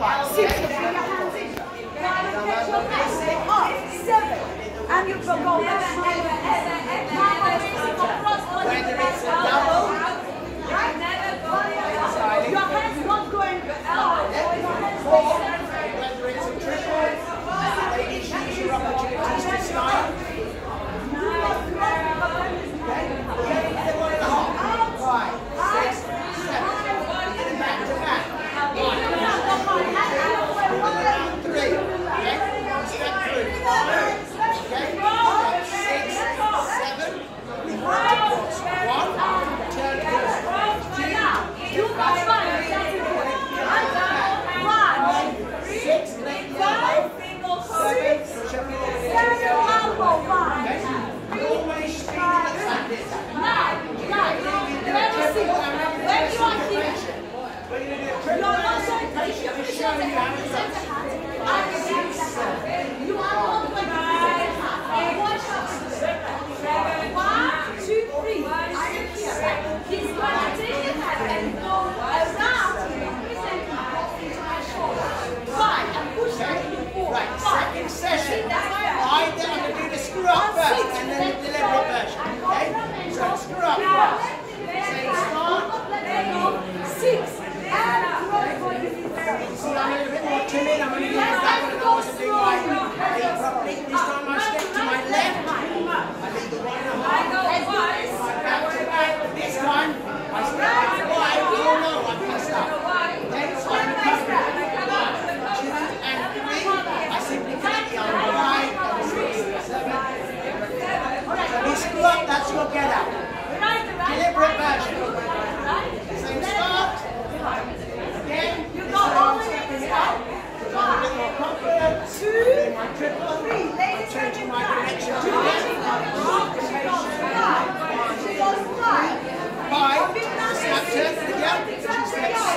5, 6, you bring your hands in. 5, catch your breath. Up, 7, and you go left shoulder. Now we're racing across body. Double. Right? Your hands not going out. 4, whether it's a triple, ladies use your opportunities to start. 2, 3, ladies, changing my direction. 5, 5, snap turn, again,